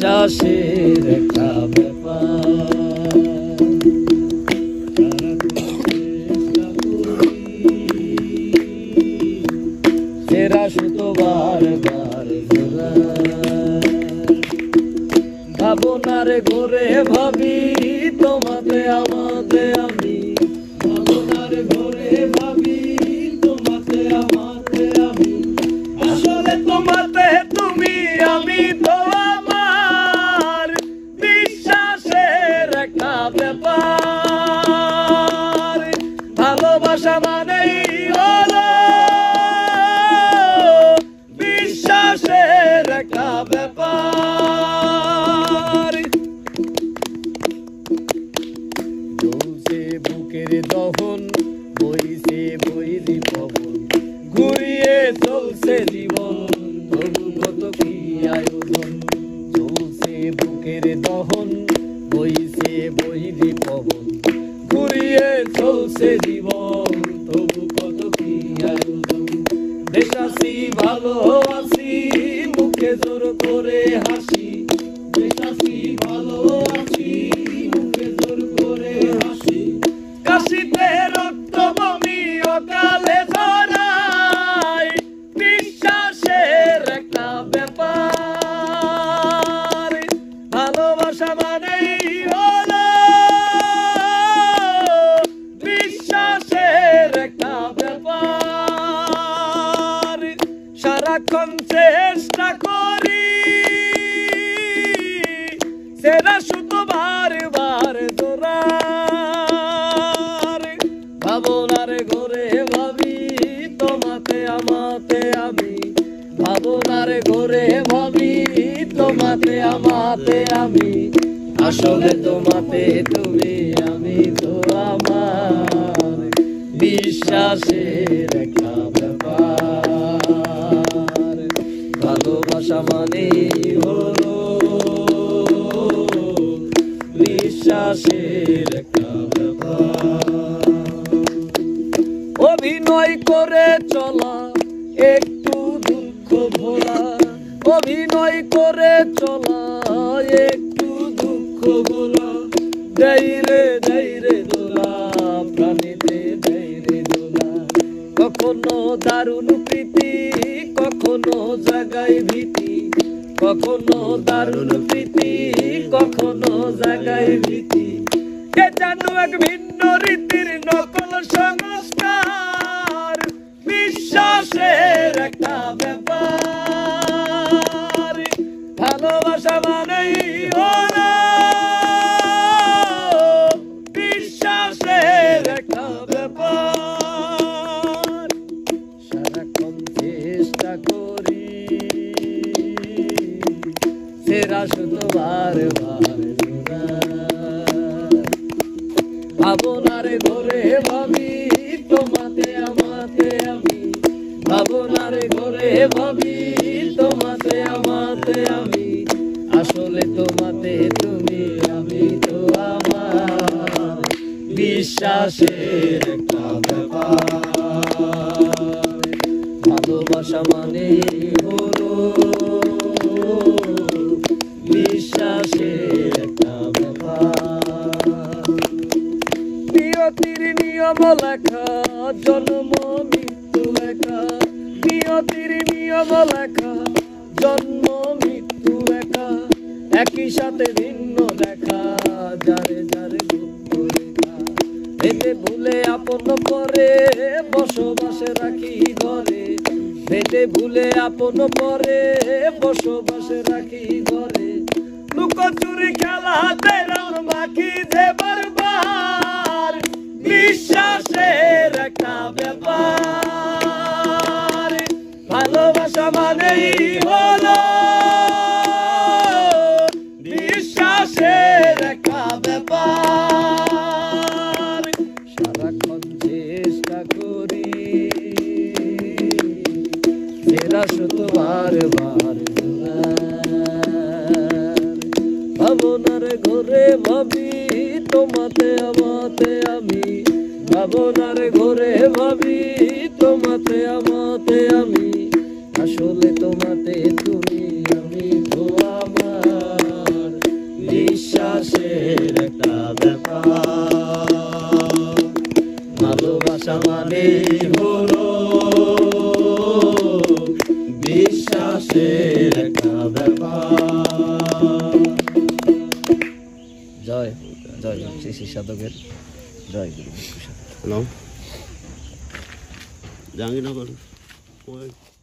বিশ্বাসের একটা ব্যাপার। সেরা সুতো বারবার জোড়া, ভাবনার ঘরে ভাবি তোমাতে আমাতে আমি, ভাবনার ঘরে ভাবি তোমাতে আমাতে আমি, আসলে তোমাতে তুমি আমি তো আমার বিশ্বাসের একটা ব্যাপার। ভালোবাসা মানেই হলো বিশ্বাসের একটা ব্যাপার। চলছে বুকের দহন, বইছে বৈরি পবন, ঘুরিয়ে চলছে জীবন, তবু কত কি আয়োজন। চলছে বুকের দহন, বইছে বৈরি পবন, ঘুরিয়ে চলছে জীবন, তবু কত কি আয়োজন। বেশ আছি ভালো আছি, মুখে জোর করে হাসি, বেশ আছি ভালো আছি, মুখে জোর করে হাসি, কাশিতে রক্ত বমি অকালে ঝরায় বিশ্বাসের একটা ব্যাপার। ভালোবাসা মানেই হলো বিশ্বাসের একটা ব্যাপার। সারাক্ষণ চেষ্টা করি সেরা শুধু বারবার জোড়ার, ভাবনার ঘরে ভাবি তোমাতে আমাতে আমি, ভাবনার ঘরে ভাবি তোমাতে আমাতে আমি, আসলে তোমাতে তুমি আমি তো আমার বিশ্বাসের একটা ব্যাপার। ভালোবাসা মানে হলো বিশ্বাসের একটা ব্যাপার। অভিনয় করে চলা একটু দুঃখ ভোলা, অভিনয় করে চলা একটু দুঃখ ভোলা, ধৈরে ধৈরে দোলা প্রাণীতে ধৈরে দোলা। কখনো দারুণ প্রীতি, কখনো জাগায় ভীতি, কখনো দারুণ প্রীতি, কখনো জাগায় ভীতি। কে জানো এক ভিন্ন রীতির নকল সংস্কার, বিশ্বাসের একটা ব্যাপার। ভালোবাসা মানেই হলো বিশ্বাসের একটা ব্যাপার। সারাক্ষণ চেষ্টা করি সেরা শুধু বারবার জোড়ার, ভাবনার ঘরে ভাবি তোমাতে আমাতে আমি, ভাবনার ঘরে ভাবি তোমাতে আমাতে আমি, আসলে তোমাতে তুমি আমি তো আমার বিশ্বাসের একটা ব্যাপার। ভালোবাসা মানে হলো বিশ্বাসের একটা ব্যাপার। নিয়তির নিয়ম লেখা, জন্ম মৃত্যু লেখা, নিয়তির নিয়ম লেখা, জন্ম মৃত্যু লেখা, একই সাথে ভিন্ন দেখা, যারে যারে গুপ্ত লেখা। ভেবে ভুলে আপন পরে বসবাসে রাখি ঘরে, ভেবে ভুলে আপন পরে বসবাসে রাখি ঘরে। লুকোচুরি খেলাতে রং মাখি যে বারবার বিশ্বাসের একটা ব্যাপার। ভালোবাসা মানেই হলো বিশ্বাসের একটা ব্যাপার। সারাক্ষণ চেষ্টা করি সেরা শুধু বারবার ভাবনার ঘরে ভাবি তোমাতে আমাতে আমি, ভাবনার ঘরে ভাবি তোমাতে আমাতে আমি, আসলে তোমাতে তুমি আমি তো আমার ব্যাপার, ভালোবাসা মানে হলো বিশ্বাসের একটা ব্যাপার। জয় জয় শ্রী শ্রী সাধকের জয় গুরু। হ্যালো, জাহাঙ্গীরনগর